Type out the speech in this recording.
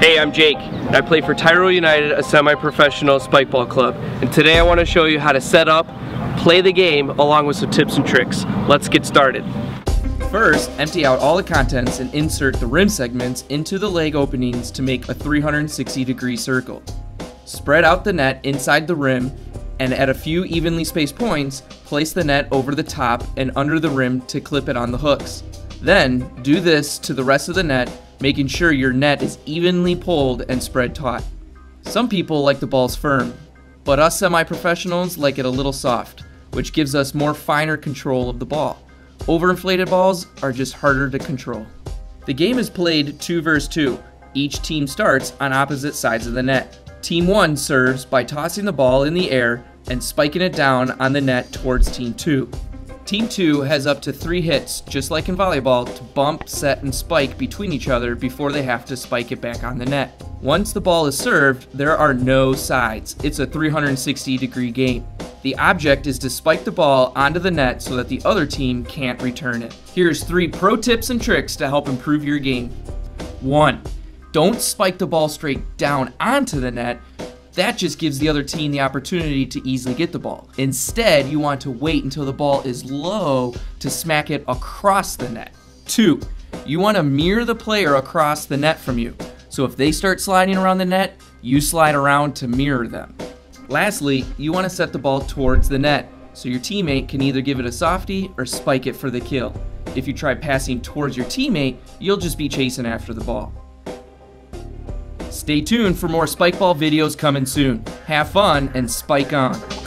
Hey, I'm Jake, and I play for Tyrell United, a semi-professional spikeball club. And today I want to show you how to set up, play the game, along with some tips and tricks. Let's get started. First, empty out all the contents and insert the rim segments into the leg openings to make a 360-degree circle. Spread out the net inside the rim, and at a few evenly spaced points, place the net over the top and under the rim to clip it on the hooks. Then, do this to the rest of the net, making sure your net is evenly pulled and spread taut. Some people like the balls firm, but us semi-professionals like it a little soft, which gives us more finer control of the ball. Overinflated balls are just harder to control. The game is played 2 versus 2. Each team starts on opposite sides of the net. Team 1 serves by tossing the ball in the air and spiking it down on the net towards Team 2. Team 2 has up to 3 hits, just like in volleyball, to bump, set, and spike between each other before they have to spike it back on the net. Once the ball is served, there are no sides. It's a 360-degree game. The object is to spike the ball onto the net so that the other team can't return it. Here's 3 pro tips and tricks to help improve your game. 1. Don't spike the ball straight down onto the net. That just gives the other team the opportunity to easily get the ball. Instead, you want to wait until the ball is low to smack it across the net. 2. You want to mirror the player across the net from you. So if they start sliding around the net, you slide around to mirror them. Lastly, you want to set the ball towards the net, so your teammate can either give it a softie or spike it for the kill. If you try passing towards your teammate, you'll just be chasing after the ball. Stay tuned for more spikeball videos coming soon. Have fun and spike on.